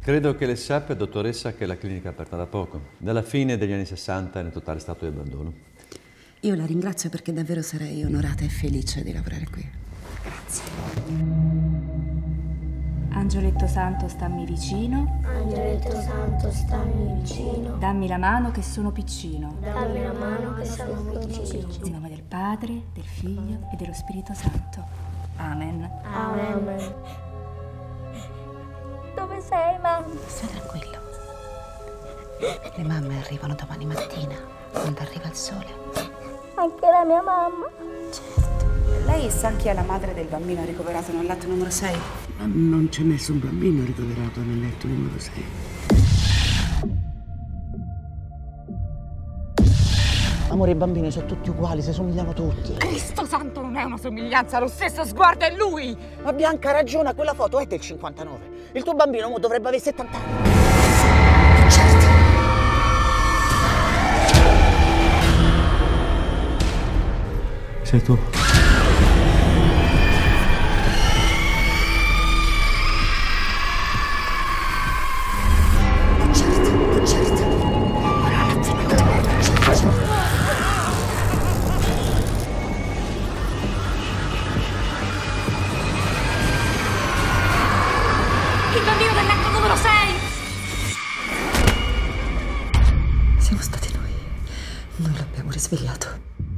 Credo che le sappia, dottoressa, che la clinica è aperta da poco. Dalla fine degli anni 60 è in totale stato di abbandono. Io la ringrazio perché davvero sarei onorata e felice di lavorare qui. Grazie. Angioletto Santo, stammi vicino. Angioletto Santo, stammi vicino. Dammi la mano che sono piccino. Dammi la mano che sono piccino. Nel nome del Padre, del Figlio e dello Spirito Santo. Amen. Amen. Dove sei, mamma? Stai tranquillo. Le mamme arrivano domani mattina, quando arriva il sole. Anche la mia mamma. Lei sa chi è la madre del bambino ricoverato nel letto numero 6? Ma non c'è nessun bambino ricoverato nel letto numero 6. Amore, i bambini sono tutti uguali, si somigliano tutti. Cristo santo, non è una somiglianza, lo stesso sguardo è lui! Ma Bianca ha ragione, quella foto è del 59. Il tuo bambino mo dovrebbe avere 70 anni. Certo. Sei tu? Il bambino del letto numero 6! Siamo stati noi. Noi l'abbiamo risvegliato.